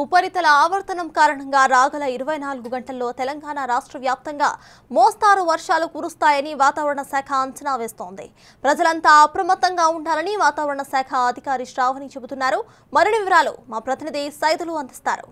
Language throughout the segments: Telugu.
ఉపరితల ఆవర్తనం కారణంగా రాగల 24 గంటల్లో తెలంగాణ రాష్ట్ర వ్యాప్తంగా మోస్తారు వర్షాలు కురుస్తాయని వాతావరణ శాఖ అంచనా వేస్తోంది. ప్రజలంతా అప్రమత్తంగా ఉండాలని వాతావరణ శాఖ అధికారి శ్రావణి చెబుతున్నారు. మరిన్ని వివరాలు మా ప్రతినిధి సైదులు అందిస్తారు.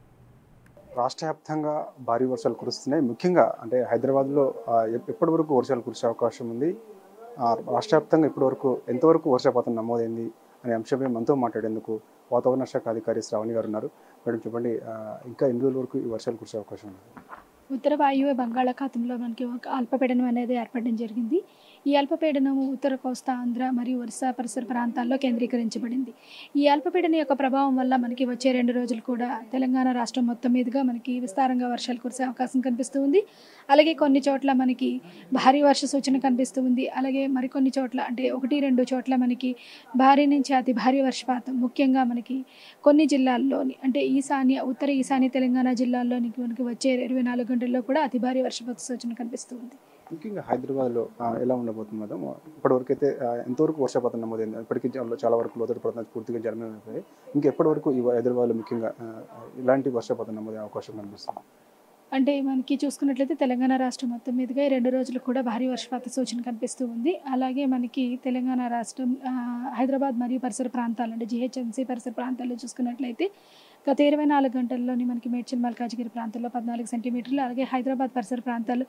రాష్ట్ర వ్యాప్తంగా భారీ వర్షాలు కురుస్తున్నాయి. ముఖ్యంగా అంటే హైదరాబాద్లో ఎప్పటి వరకు వర్షాలు కురిసే అవకాశం ఉంది, రాష్ట్ర వ్యాప్తంగా ఇప్పటివరకు ఎంతవరకు వర్షపాతం నమోదైంది అనే అంశమే మనతో మాట్లాడేందుకు వాతావరణ శాఖ అధికారి శ్రావణి గారు ఉన్నారు. మేడం చెప్పండి, ఇంకా ఎన్ని రోజుల వరకు ఈ వర్షాలు కురిసే అవకాశం ఉంది? ఉత్తర వాయువ్య బంగాళాఖాతంలో మనకి ఒక అల్పపీడనం అనేది ఏర్పడడం జరిగింది. ఈ అల్పపీడనం ఉత్తర కోస్తా ఆంధ్ర మరియు ఒరిస్సా పరిసర ప్రాంతాల్లో కేంద్రీకరించబడింది. ఈ అల్పపీడనం యొక్క ప్రభావం వల్ల మనకి వచ్చే 2 రోజులు కూడా తెలంగాణ రాష్ట్రం మొత్తం మీదుగా మనకి విస్తారంగా వర్షాలు కురిసే అవకాశం కనిపిస్తూ ఉంది. అలాగే కొన్ని చోట్ల మనకి భారీ వర్ష సూచన కనిపిస్తూ ఉంది. అలాగే మరికొన్ని చోట్ల అంటే 1-2 చోట్ల మనకి భారీ నుంచి అతి భారీ వర్షపాతం, ముఖ్యంగా మనకి కొన్ని జిల్లాల్లోని అంటే ఉత్తర ఈశాన్య తెలంగాణ జిల్లాల్లోని మనకి వచ్చే 24 గంటల్లో కూడా అతి భారీ వర్షపాత సూచన కనిపిస్తూ ఉంది. ముఖ్యంగా హైదరాబాద్లో ఎలా ఉండబోతుంది మేడం? ఇప్పటివరకు అయితే ఎంతవరకు వర్షపాతం నమోదైంది? ఇప్పటికీ చాలా వరకు లోతట్టు ప్రాంతాలు పూర్తిగా జలమయమైపోయాయి. ఇంకా ఎప్పటివరకు ఈ హైదరాబాద్లో ముఖ్యంగా ఇలాంటి వర్షపాతం నమోదయ్యే అవకాశం కనిపిస్తుంది? అంటే మనకి చూసుకున్నట్లయితే తెలంగాణ రాష్ట్రం మొత్తం మీదుగా 2 రోజులు కూడా భారీ వర్షపాత సూచన కనిపిస్తూ ఉంది. అలాగే మనకి తెలంగాణ రాష్ట్రం హైదరాబాద్ మరియు పరిసర ప్రాంతాలు అంటే జిహెచ్ఎంసీ పరిసర ప్రాంతాల్లో చూసుకున్నట్లయితే గత 24 గంటల్లోని మనకి మేడ్చల్ మల్కాజ్గిరి ప్రాంతాల్లో 14 సెంటీమీటర్లు, అలాగే హైదరాబాద్ పరిసర ప్రాంతాల్లో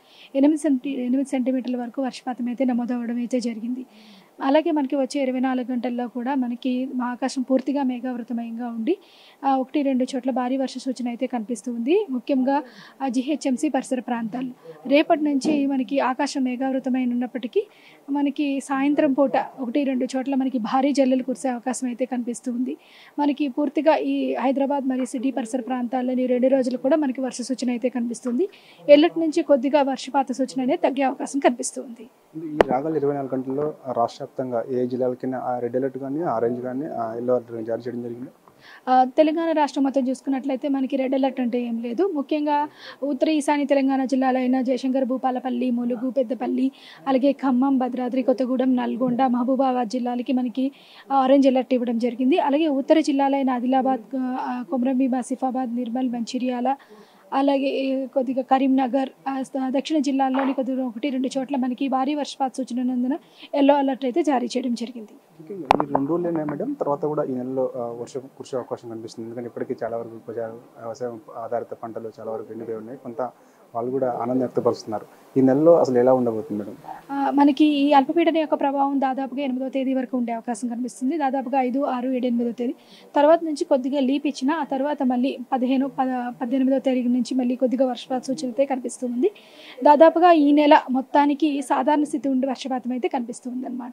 8 సెంటీమీటర్ల వరకు వర్షపాతం అయితే నమోదవడం అయితే జరిగింది. అలాగే మనకి వచ్చే 24 గంటల్లో కూడా మనకి ఆకాశం పూర్తిగా మేఘావృతమయంగా ఉండి 1-2 చోట్ల భారీ వర్ష సూచన అయితే కనిపిస్తూ ఉంది. ముఖ్యంగా జిహెచ్ఎంసీ పరిసర ప్రాంతాలు రేపటి నుంచి మనకి ఆకాశం మేఘావృతమైన ఉన్నప్పటికీ మనకి సాయంత్రం పూట 1-2 చోట్ల మనకి భారీ జల్లులు కురిసే అవకాశం అయితే కనిపిస్తూ ఉంది. మనకి పూర్తిగా ఈ హైదరాబాద్ మరియు సిటీ పరిసర ప్రాంతాల్లోని 2 రోజులు కూడా మనకి వర్ష సూచన అయితే కనిపిస్తుంది. ఎల్లటి నుంచి కొద్దిగా వర్షపాత సూచన అనేది తగ్గే అవకాశం కనిపిస్తూ ఉంది. ఈ రాగల 24 గంటల్లో రాష్ట్ర వ్యాప్తంగా ఏ జిల్లాలకైనా రెడ్ అలర్ట్ కానీ, ఆరెంజ్ కానీ, ఎల్లో అలర్ట్ కానీ జారీ చేయడం జరిగింది? తెలంగాణ రాష్ట్రం మొత్తం చూసుకున్నట్లయితే మనకి రెడ్ అలర్ట్ అంటే ఏం లేదు. ముఖ్యంగా ఉత్తర ఈశాన్య తెలంగాణ జిల్లాలైన జయశంకర్, భూపాలపల్లి, ములుగు, పెద్దపల్లి, అలాగే ఖమ్మం, భద్రాద్రి కొత్తగూడెం, నల్గొండ, మహబూబాబాద్ జిల్లాలకి మనకి ఆరెంజ్ అలర్ట్ ఇవ్వడం జరిగింది. అలాగే ఉత్తర జిల్లాలైన ఆదిలాబాద్, కొమరంభీం, ఆసిఫాబాద్, నిర్మల్, మంచిర్యాల, అలాగే కొద్దిగా కరీంనగర్, దక్షిణ జిల్లాల్లోని కొద్దిగా 1-2 చోట్ల మనకి భారీ వర్షపాత సూచన ఉన్నందున ఎల్లో అలర్ట్ అయితే జారీ చేయడం జరిగింది. ఈ 2 రోజులైనా మేడం, తర్వాత కూడా ఈ నెలలో వర్షం కురిసే అవకాశం కనిపిస్తుంది. ఎందుకంటే ఇప్పటికీ చాలా వరకు వ్యవసాయం ఆధారిత పంటలు చాలా వరకు ఎండిపోయి ఉన్నాయి. కొంత వాళ్ళు కూడా ఆనందం వ్యక్తపరుస్తున్నారు. ఈ నెలలో అసలు ఎలా ఉండబోతుంది మేడం? మనకి ఈ అల్పపీడన యొక్క ప్రభావం దాదాపుగా 8వ తేదీ వరకు ఉండే అవకాశం కనిపిస్తుంది. దాదాపుగా 5, 6, 7, 8వ తేదీ తర్వాత నుంచి కొద్దిగా లీప్ ఇచ్చిన ఆ తర్వాత మళ్ళీ 15, 18వ తేదీ నుంచి మళ్ళీ కొద్దిగా వర్షపాత సూచన అయితే కనిపిస్తుంది. దాదాపుగా ఈ నెల మొత్తానికి సాధారణ స్థితి ఉండి వర్షపాతం అయితే కనిపిస్తుంది అన్నమాట.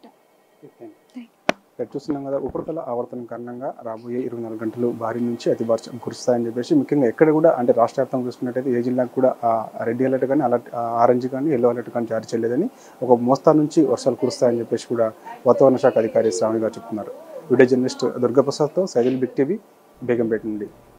చూస్తున్నాం కదా, ఉపరితల ఆవర్తనం కారణంగా రాబోయే 24 గంటలు భారీ నుంచి అతి వర్షం కురుస్తాయని చెప్పేసి ముఖ్యంగా ఎక్కడ కూడా అంటే రాష్ట్ర వ్యాప్తంగా చూసుకున్నట్టయితే ఏ జిల్లాకు కూడా రెడ్ అలర్ట్ కానీ, ఆరెంజ్ కానీ, ఎల్లో అలర్ట్ కానీ జారీ చేయలేదని, ఒక మోస్తారు నుంచి వర్షాలు కురుస్తాయని చెప్పేసి కూడా వాతావరణ శాఖ అధికారి శ్రావణి గారు చెప్తున్నారు. వీడియో జర్నలిస్ట్ దుర్గాప్రసాద్తో సైదుల్ బిగ్ టీవీ, బేగంపేట నుండి.